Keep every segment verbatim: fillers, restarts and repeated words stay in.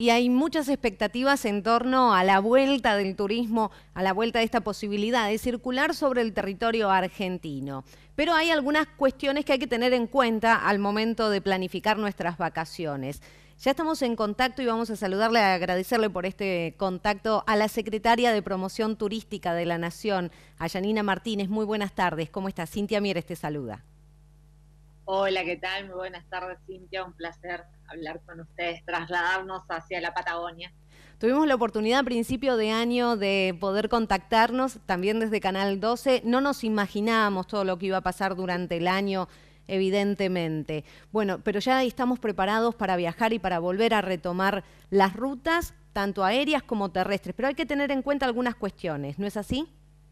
Y hay muchas expectativas en torno a la vuelta del turismo, a la vuelta de esta posibilidad de circular sobre el territorio argentino. Pero hay algunas cuestiones que hay que tener en cuenta al momento de planificar nuestras vacaciones. Ya estamos en contacto y vamos a saludarle, a agradecerle por este contacto a la secretaria de Promoción Turística de la Nación, a Yanina Martínez. Muy buenas tardes. ¿Cómo está? Cintia Mieres te saluda. Hola, ¿qué tal? Muy buenas tardes, Cintia. Un placer hablar con ustedes, trasladarnos hacia la Patagonia. Tuvimos la oportunidad a principio de año de poder contactarnos, también desde Canal doce. No nos imaginábamos todo lo que iba a pasar durante el año, evidentemente. Bueno, pero ya estamos preparados para viajar y para volver a retomar las rutas, tanto aéreas como terrestres. Pero hay que tener en cuenta algunas cuestiones, ¿no es así?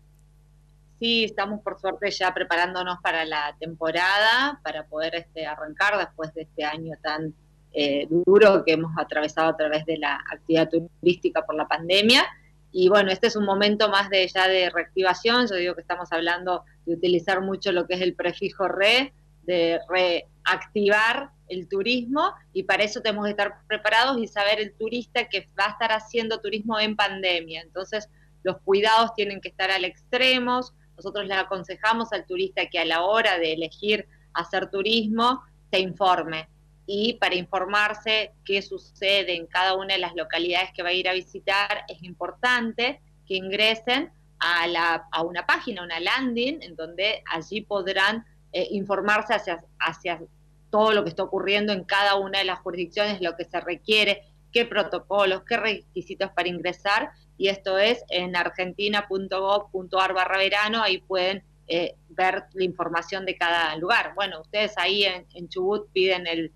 Sí, estamos por suerte ya preparándonos para la temporada, para poder este, arrancar después de este año tan eh, duro que hemos atravesado a través de la actividad turística por la pandemia. Y bueno, este es un momento más de ya de reactivación. Yo digo que estamos hablando de utilizar mucho lo que es el prefijo re, de reactivar el turismo, y para eso tenemos que estar preparados y saber el turista que va a estar haciendo turismo en pandemia. Entonces, los cuidados tienen que estar al extremo. Nosotros les aconsejamos al turista que a la hora de elegir hacer turismo se informe, y para informarse qué sucede en cada una de las localidades que va a ir a visitar es importante que ingresen a, la, a una página, una landing, en donde allí podrán eh, informarse hacia, hacia todo lo que está ocurriendo en cada una de las jurisdicciones, lo que se requiere, qué protocolos, qué requisitos para ingresar. Y esto es en argentina punto gov punto ar barra verano, ahí pueden eh, ver la información de cada lugar. Bueno, ustedes ahí en, en Chubut piden el,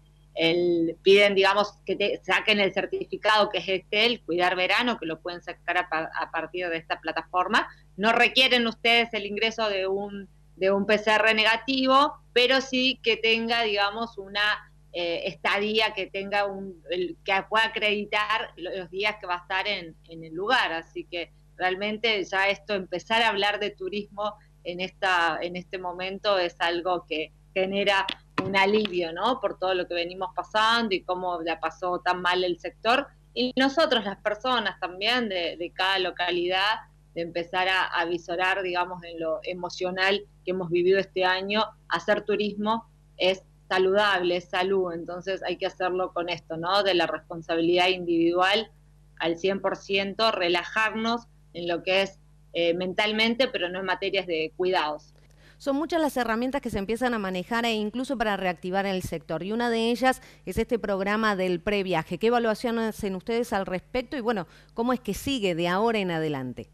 el piden, digamos, que te saquen el certificado que es este, el Cuidar Verano, que lo pueden sacar a, a partir de esta plataforma. No requieren ustedes el ingreso de un, de un P C R negativo, pero sí que tenga, digamos, una Eh, estadía que tenga un, el, que pueda acreditar los días que va a estar en, en el lugar. Así que realmente ya esto, empezar a hablar de turismo en esta, en este momento es algo que genera un alivio, ¿no? Por todo lo que venimos pasando y cómo la pasó tan mal el sector. Y nosotros, las personas también de, de cada localidad, de empezar a, a visorar, digamos, en lo emocional que hemos vivido este año. Hacer turismo es saludable, es salud, entonces hay que hacerlo con esto, ¿no? De la responsabilidad individual al cien por ciento, relajarnos en lo que es eh, mentalmente, pero no en materias de cuidados. Son muchas las herramientas que se empiezan a manejar e incluso para reactivar el sector. Y una de ellas es este programa del previaje. ¿Qué evaluación hacen ustedes al respecto? Y bueno, ¿cómo es que sigue de ahora en adelante?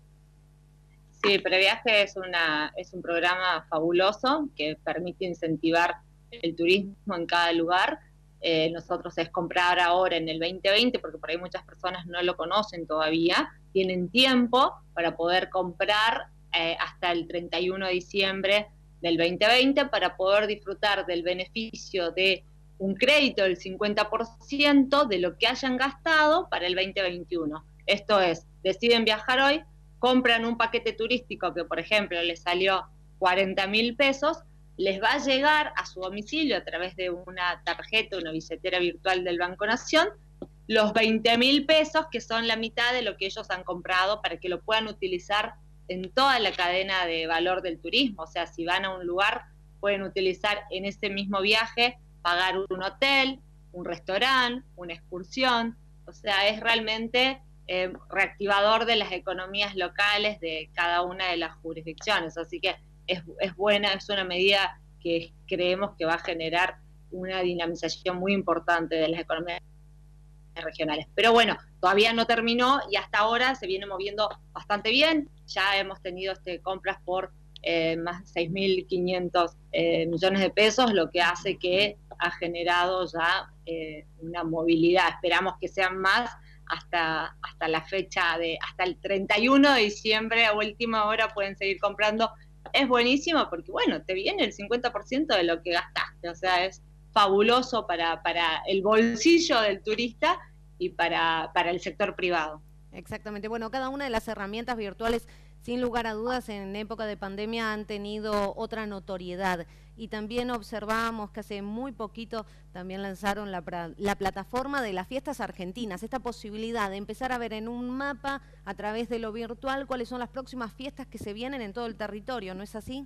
Sí, Previaje es, una, es un programa fabuloso que permite incentivar el turismo en cada lugar. Eh, nosotros es comprar ahora en el veinte veinte, porque por ahí muchas personas no lo conocen todavía, tienen tiempo para poder comprar eh, hasta el treinta y uno de diciembre del veinte veinte para poder disfrutar del beneficio de un crédito del cincuenta por ciento de lo que hayan gastado para el veinte veintiuno. Esto es, deciden viajar hoy, compran un paquete turístico que, por ejemplo, les salió cuarenta mil pesos, les va a llegar a su domicilio a través de una tarjeta, una billetera virtual del Banco Nación, los veinte mil pesos, que son la mitad de lo que ellos han comprado, para que lo puedan utilizar en toda la cadena de valor del turismo. O sea, si van a un lugar, pueden utilizar en ese mismo viaje, pagar un hotel, un restaurante, una excursión. O sea, es realmente eh, reactivador de las economías locales de cada una de las jurisdicciones. Así que Es, es buena, es una medida que creemos que va a generar una dinamización muy importante de las economías regionales. Pero bueno, todavía no terminó y hasta ahora se viene moviendo bastante bien. Ya hemos tenido este, compras por eh, más de seis mil quinientos eh, millones de pesos, lo que hace que ha generado ya eh, una movilidad. Esperamos que sean más hasta, hasta la fecha de, hasta el treinta y uno de diciembre, a última hora pueden seguir comprando. Es buenísimo porque, bueno, te viene el cincuenta por ciento de lo que gastaste, o sea, es fabuloso para, para el bolsillo del turista y para, para el sector privado. Exactamente. Bueno, cada una de las herramientas virtuales Sin lugar a dudas, en época de pandemia han tenido otra notoriedad y también observábamos que hace muy poquito también lanzaron la, la plataforma de las fiestas argentinas, esta posibilidad de empezar a ver en un mapa a través de lo virtual cuáles son las próximas fiestas que se vienen en todo el territorio, ¿no es así?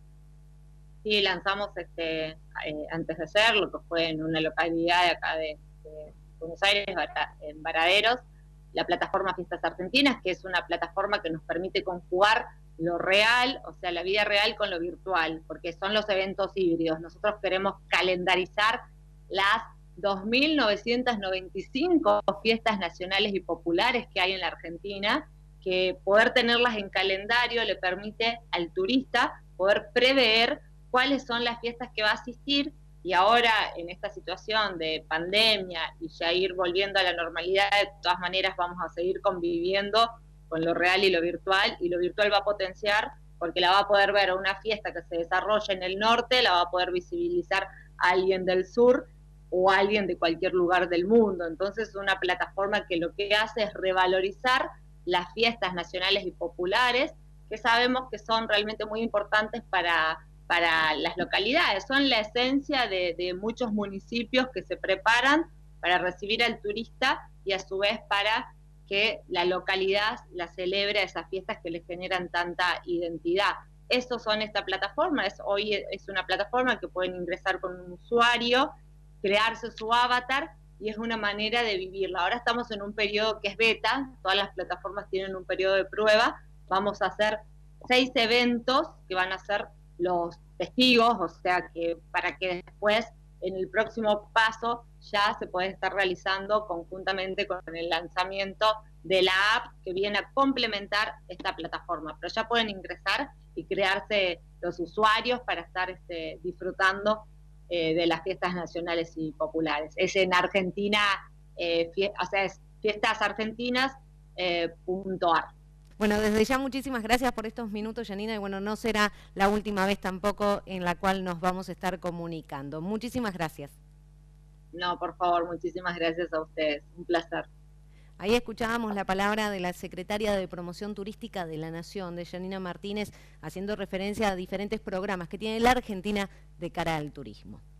Sí, lanzamos este, eh, antes de hacerlo, que fue en una localidad de acá de, de Buenos Aires, en Varaderos, la plataforma Fiestas Argentinas, que es una plataforma que nos permite conjugar lo real, o sea, la vida real con lo virtual, porque son los eventos híbridos. Nosotros queremos calendarizar las dos mil novecientas noventa y cinco fiestas nacionales y populares que hay en la Argentina, que poder tenerlas en calendario le permite al turista poder prever cuáles son las fiestas que va a asistir. Y ahora, en esta situación de pandemia y ya ir volviendo a la normalidad, de todas maneras vamos a seguir conviviendo con lo real y lo virtual, y lo virtual va a potenciar porque la va a poder ver a una fiesta que se desarrolla en el norte, la va a poder visibilizar a alguien del sur o a alguien de cualquier lugar del mundo. Entonces, una plataforma que lo que hace es revalorizar las fiestas nacionales y populares, que sabemos que son realmente muy importantes para... para las localidades, son la esencia de, de muchos municipios que se preparan para recibir al turista y a su vez para que la localidad la celebre a esas fiestas que les generan tanta identidad. Esos son esta plataforma, es, hoy es una plataforma que pueden ingresar con un usuario, crearse su avatar y es una manera de vivirla. Ahora estamos en un periodo que es beta, todas las plataformas tienen un periodo de prueba, vamos a hacer seis eventos que van a ser los testigos, o sea que para que después en el próximo paso ya se puede estar realizando conjuntamente con el lanzamiento de la app que viene a complementar esta plataforma, pero ya pueden ingresar y crearse los usuarios para estar este, disfrutando eh, de las fiestas nacionales y populares. Es en Argentina, eh, fie o sea, es fiestasargentinas punto ar. Bueno, desde ya muchísimas gracias por estos minutos, Janina, y bueno, no será la última vez tampoco en la cual nos vamos a estar comunicando. Muchísimas gracias. No, por favor, muchísimas gracias a ustedes, un placer. Ahí escuchábamos la palabra de la secretaria de Promoción Turística de la Nación, de Janina Martínez, haciendo referencia a diferentes programas que tiene la Argentina de cara al turismo.